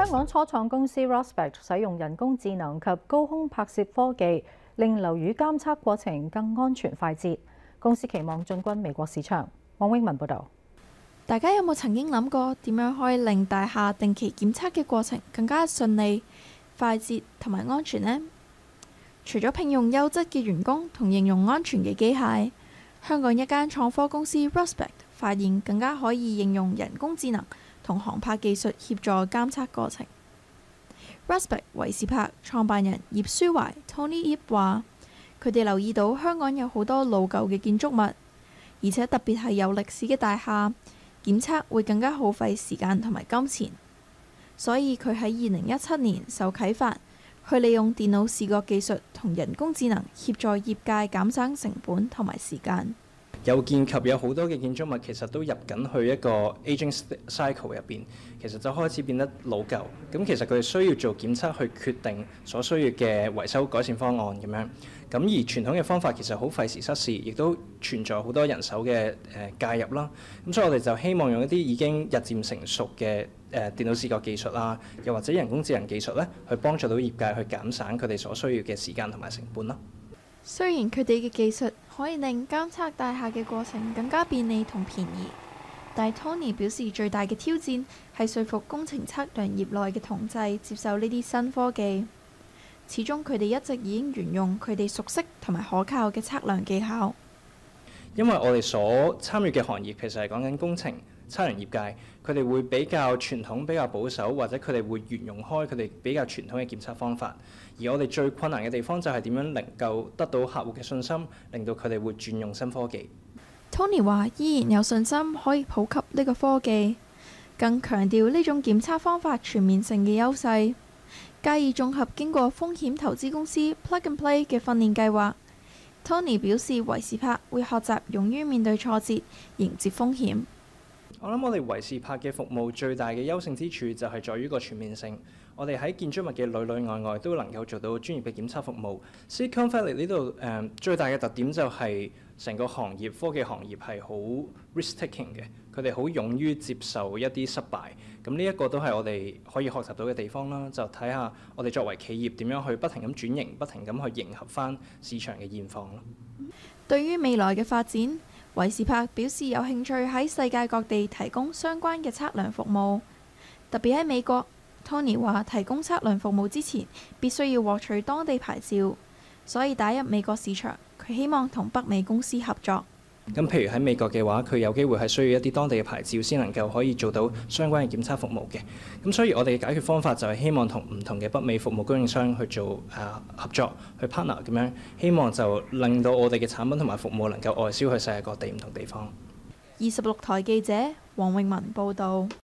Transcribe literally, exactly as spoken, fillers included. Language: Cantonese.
港初創公司 Rospect 使用人工智能及高空拍攝科技，令樓宇監測過程更安全快捷。公司期望進軍美國市場。黃永文報導。 大家有冇曾經諗過點樣可以令大廈定期檢測嘅過程更加順利、快捷同埋安全呢？除咗聘用優質嘅員工同應用安全嘅機械，香港一間創科公司 Rospect 發現更加可以應用人工智能同航拍技術協助監測過程。Rospect 維視拍創辦人葉舒懷 Tony 葉話：佢哋留意到香港有好多老舊嘅建築物，而且特別係有歷史嘅大廈，檢測會更加耗費時間同埋金錢。所以佢喺二零一七年受啟發，去利用電腦視覺技術同人工智能協助業界減省成本同埋時間。 有見及有好多嘅建築物其實都入緊去一個 aging cycle 入邊，其實就開始變得老舊。咁其實佢哋需要做檢測去決定所需要嘅維修改善方案咁樣。咁而傳統嘅方法其實好費時失事，亦都存在好多人手嘅誒介入啦。咁所以我哋就希望用一啲已經日漸成熟嘅誒電腦視覺技術啦，又或者人工智能技術咧，去幫助到業界去減省佢哋所需要嘅時間同埋成本啦。 雖然佢哋嘅技術可以令監測大廈嘅過程更加便利同便宜，但係 Tony 表示最大嘅挑戰係說服工程測量業內嘅同儕接受呢啲新科技。始終佢哋一直已經沿用佢哋熟悉同埋可靠嘅測量技巧。 因為我哋所參與嘅行業其實係講緊工程測量業界，佢哋會比較傳統、比較保守，或者佢哋會沿用開佢哋比較傳統嘅檢測方法。而我哋最困難嘅地方就係點樣能夠得到客戶嘅信心，令到佢哋會轉用新科技。 Tony 話依然有信心可以普及呢個科技，更強調呢種檢測方法全面性嘅優勢。嘉義綜合經過風險投資公司 Plug and Play 嘅訓練計劃。Tony 表示維視拍會學習勇於面對挫折，迎接風險。 我諗我哋維視拍嘅服務最大嘅優勝之處就係在於個全面性。我哋喺建築物嘅裏裏外外都能夠做到專業嘅檢測服務。Silicon Valley 呢度誒最大嘅特點就係成個行業科技行業係好 risk-taking 嘅，佢哋好勇於接受一啲失敗。咁呢一個都係我哋可以學習到嘅地方啦。就睇下我哋作為企業點樣去不停咁轉型，不停咁去迎合翻市場嘅現況咯。 對於未來嘅發展，維視拍表示有興趣喺世界各地提供相關嘅測量服務，特別喺美國。Tony 話提供測量服務之前必須要獲取當地牌照，所以打入美國市場，佢希望同北美公司合作。 咁譬如喺美國嘅話，佢有機會係需要一啲當地嘅牌照先能夠可以做到相關嘅檢測服務嘅。咁所以我哋嘅解決方法就係希望同唔同嘅北美服務供應商去做誒、呃、合作，去 partner 咁樣，希望就令到我哋嘅產品同埋服務能夠外銷去世界各地唔同地方。 二十六台記者黃永文報導。